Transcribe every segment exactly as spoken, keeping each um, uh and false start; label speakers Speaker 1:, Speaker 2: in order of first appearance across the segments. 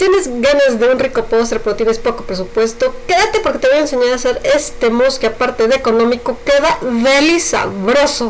Speaker 1: tienes ganas de un rico postre pero tienes poco presupuesto, quédate porque te voy a enseñar a hacer este mousse que aparte de económico queda deli sabroso.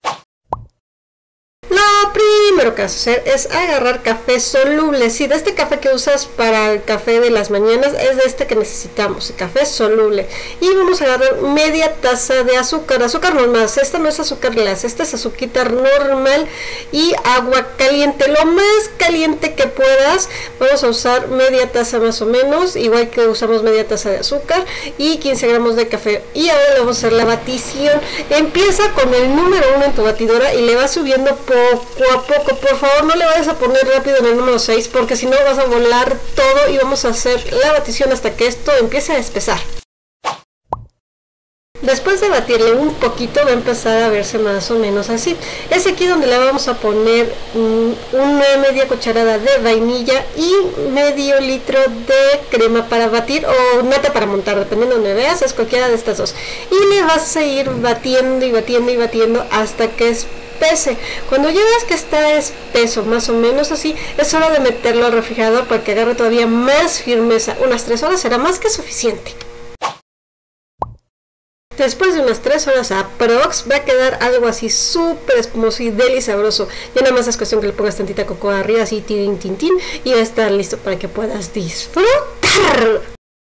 Speaker 1: Lo primero que vas a hacer es agarrar café soluble. Si de este café que usas para el café de las mañanas es de este que necesitamos, el café soluble. Y vamos a agarrar media taza de azúcar, azúcar normal, esta no es azúcar glass, esta es azuquita normal y agua caliente, lo más caliente que puedas. Vamos a usar media taza más o menos, igual que usamos media taza de azúcar y quince gramos de café. Y ahora le vamos a hacer la batición. Empieza con el número uno en tu batidora y le vas subiendo poco a poco. Por favor, no le vayas a poner rápido en el número seis porque si no vas a volar todo y vamos a hacer la batición hasta que esto empiece a espesar. Después de batirle un poquito va a empezar a verse más o menos así. Es aquí donde le vamos a poner um, una media cucharada de vainilla y medio litro de crema para batir o nata para montar, dependiendo de donde veas, es cualquiera de estas dos. Y le vas a ir batiendo y batiendo y batiendo hasta que espese. Cuando ya ves que está espeso, más o menos así, es hora de meterlo al refrigerador para que agarre todavía más firmeza. Unas tres horas será más que suficiente. Después de unas tres horas aprox va a quedar algo así súper espumoso y deli sabroso. Ya nada más es cuestión que le pongas tantita cocoa arriba, así tin, tin, tin, y va a estar listo para que puedas disfrutar.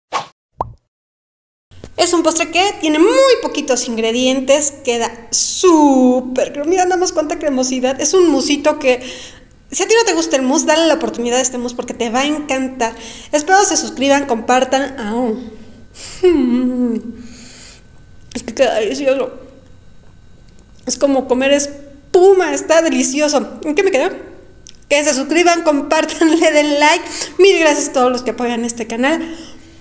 Speaker 2: Es un postre que tiene muy poquitos ingredientes, queda súper cremoso. Mira nada más cuánta cremosidad. Es un musito que, si a ti no te gusta el mousse, dale la oportunidad a este mousse porque te va a encantar. Espero se suscriban, compartan. Oh. Es que queda delicioso. Es como comer espuma, está delicioso. ¿En qué me quedo? Que se suscriban, compartan, le den like. Mil gracias a todos los que apoyan este canal.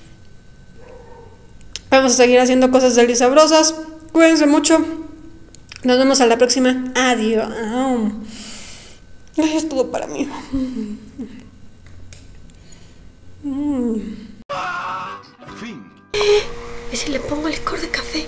Speaker 2: Vamos a seguir haciendo cosas delis sabrosas. Cuídense mucho. Nos vemos a la próxima. Adiós. Es todo para mí.
Speaker 1: ¿Y si le pongo licor de café?